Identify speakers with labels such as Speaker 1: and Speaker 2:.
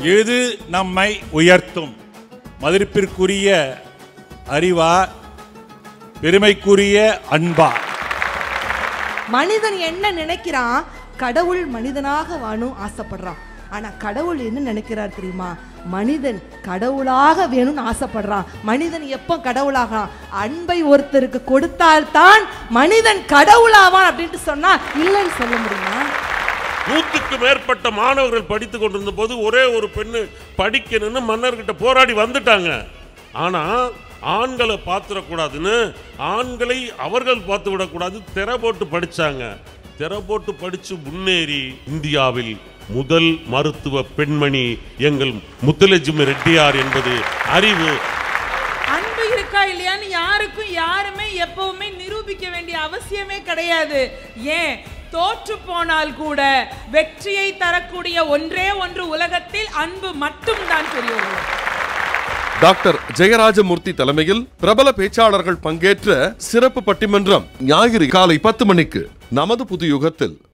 Speaker 1: எது நம்மை உயர்த்தும்? மதிப்பிற்குரிய அறிவா, பெருமைக்குரிய அன்பா?
Speaker 2: மனிதன் என்ன நினைக்கிறான்? கடவுள் மனிதனாக வாழும் ஆசைப்படுறான். ஆனா கடவுள் என்ன நினைக்கிறார் தெரியுமா? மனிதன் கடவுளாக வேணும்னு ஆசைப்படுறான். மனிதன் எப்போ கடவுளாகலாம்? அன்பை ஒருத்தருக்கு கொடுத்தால்தான் மனிதன் கடவுளாவான் அப்படின்ட்டு சொன்னா இல்லைன்னு சொல்ல முடியுமா?
Speaker 3: 100க்கு மேற்பட்ட மாணவர்கள் படித்துக் கொண்டிருந்த போது ஒரே ஒரு பெண்ணு படிக்கணும்னு மன்னர்கிட்ட போராடி வந்துட்டாங்க. ஆனா ஆண்களை பார்த்துடக்கூடாதுன்னு ஆண்களை அவர்கள் பார்த்து விடக்கூடாது, திரை போட்டு படிச்சாங்க. திரை போட்டு படிச்சு முன்னேறி இந்தியாவில் முதல் மருத்துவ பெண்மணி எங்கள் முத்துலட்சுமி ரெட்டியார் என்பது அறிவு.
Speaker 4: அன்பு இருக்கா இல்லையான்னு யாருக்கும் யாருமே எப்பவுமே நிரூபிக்க வேண்டிய அவசியமே கிடையாது. ஏன் தோற்று போனால் கூட வெற்றியை தரக்கூடிய ஒன்றே ஒன்று உலகத்தில் அன்பு மட்டும்தான் பெரியவர்கள்.
Speaker 5: டாக்டர் ஜெயராஜமூர்த்தி தலைமையில் பிரபல பேச்சாளர்கள் பங்கேற்ற சிறப்பு பட்டிமன்றம் ஞாயிறு காலை 10 மணிக்கு நமது புதுயுகத்தில்.